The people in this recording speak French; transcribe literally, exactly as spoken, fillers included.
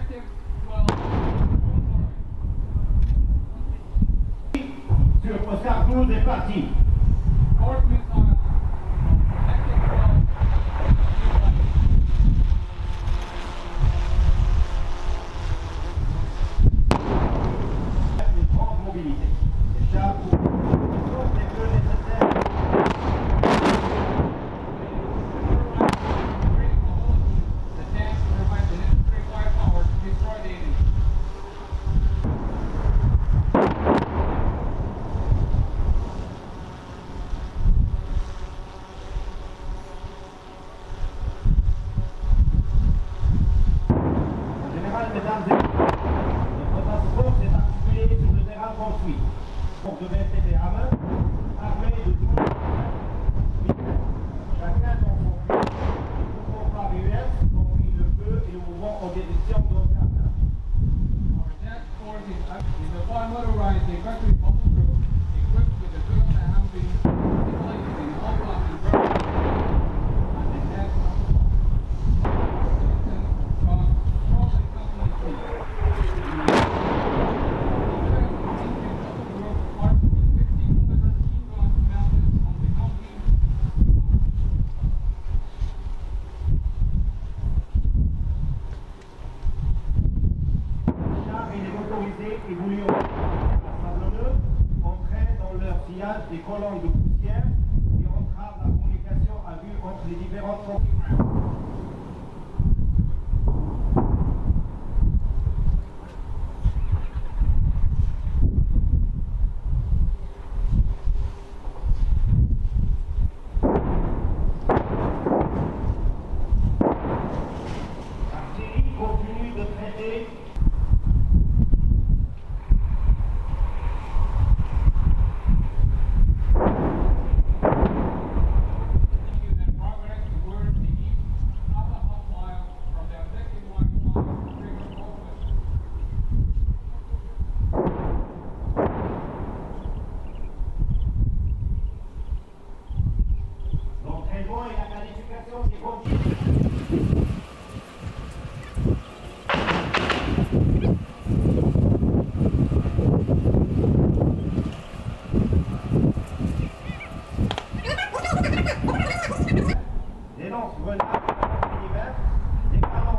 Sur Oscar douze est parti. Une grande mobilité. Les chars pour les bleus nécessaires. The tanks provide the necessary firepower to destroy the enemy. Mesdames et messieurs, notre transport s'est articulé sur le terrain construit. Pour de vingt T à main, armé de douze chacun dans son but. Nous pouvons par U S, comme il le peut, et nous mouvons en direction d'Oscar. Our task force is, is a bi-motorized infantry mobile group equipped with a drill that have been deployed in all blocks in Morocco and the head of the block. Évoluant sablonneux, entraînent dans leur sillage des colonnes de poussière qui entravent la communication à vue entre les différentes fonctions. L'artillerie continue de traiter. Et la qualification des conditions. Des lance-grenades diverses, des cadences.